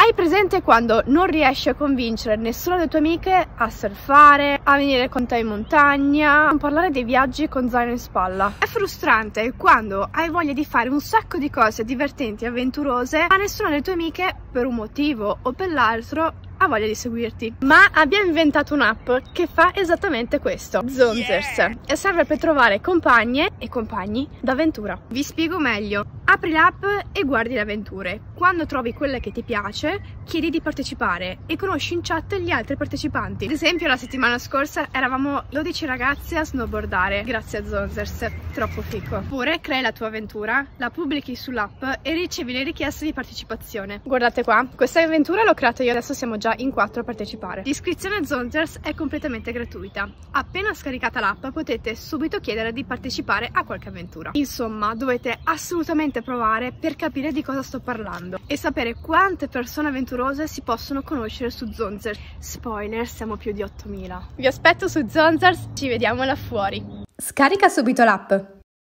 Hai presente quando non riesci a convincere nessuna delle tue amiche a surfare, a venire con te in montagna, a non parlare dei viaggi con zaino in spalla? È frustrante quando hai voglia di fare un sacco di cose divertenti e avventurose, ma nessuna delle tue amiche, per un motivo o per l'altro, ha voglia di seguirti. Ma abbiamo inventato un'app che fa esattamente questo, Zonzers, e serve per trovare compagne e compagni d'avventura. Vi spiego meglio. Apri l'app e guardi le avventure. Quando trovi quella che ti piace, chiedi di partecipare e conosci in chat gli altri partecipanti. Ad esempio, la settimana scorsa eravamo 12 ragazze a snowboardare, grazie a Zonzers, troppo fico. Oppure crei la tua avventura, la pubblichi sull'app e ricevi le richieste di partecipazione. Guardate qua, questa avventura l'ho creata io, adesso siamo già in 4 a partecipare. L'iscrizione a Zonzers è completamente gratuita. Appena scaricata l'app potete subito chiedere di partecipare a qualche avventura. Insomma, dovete assolutamente provare per capire di cosa sto parlando e sapere quante persone avventurose si possono conoscere su Zonzers. Spoiler, siamo più di 8000. Vi aspetto su Zonzers, ci vediamo là fuori. Scarica subito l'app.